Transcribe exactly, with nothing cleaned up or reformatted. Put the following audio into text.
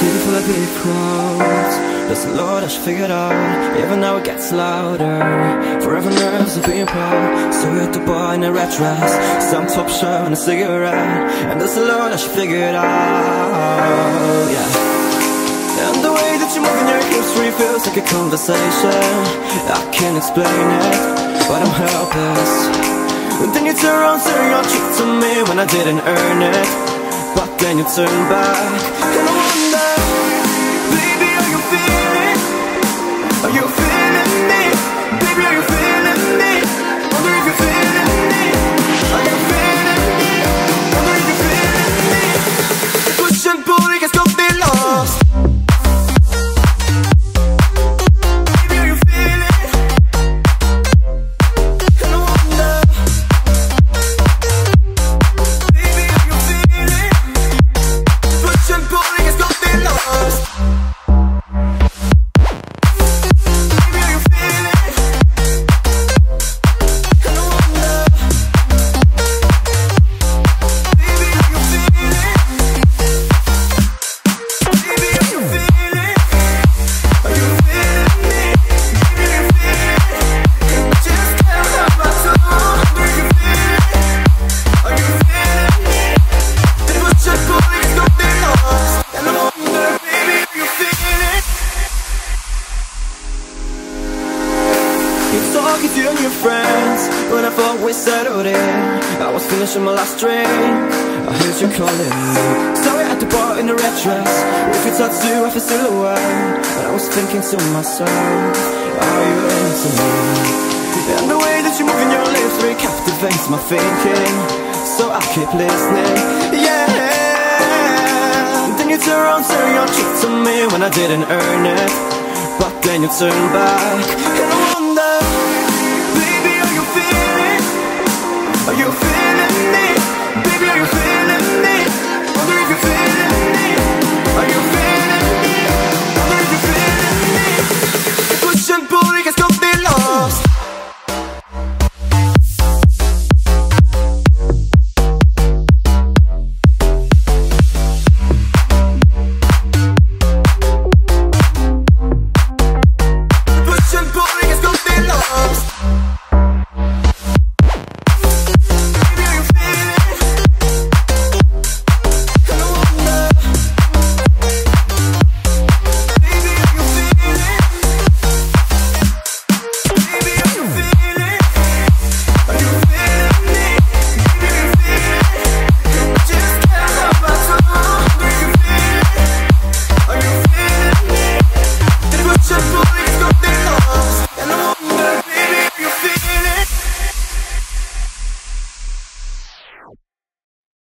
city full of big crowds. There's a lot I should figure out, even now it gets louder. Forever nerves of being proud. So at the bar in a red dress, some top shirt and a cigarette. And there's a lot I should figure it out, yeah. And the way that you move in your hips really feels like a conversation. I can't explain it, but I'm helpless. And then you turn around, turn your cheek to me when I didn't earn it. But then you turn back, and I wonder, baby, are you feeling? Are you feeling me? Baby, are you feeling me? Wonder if you're feeling me. Are you feeling me? Wonder if you're feeling me. Push and pull, it gets got me lost. Baby, are you feeling? And I wonder, baby, are you feeling? Push and pull, it gets got me lost. Talking to you and your friends, when I thought we settled in, I was finishing my last drink, I heard you calling me. Sorry at the bar in a red dress, with your tattoo of a silhouette. And I was thinking to myself, are you into me? And the way that you move in your lips really captivates my thinking, so I keep listening, yeah. Then you turn around, turn your cheek to me when I didn't earn it. But then you turn back, and I wonder, baby, are you feeling? Are you feeling?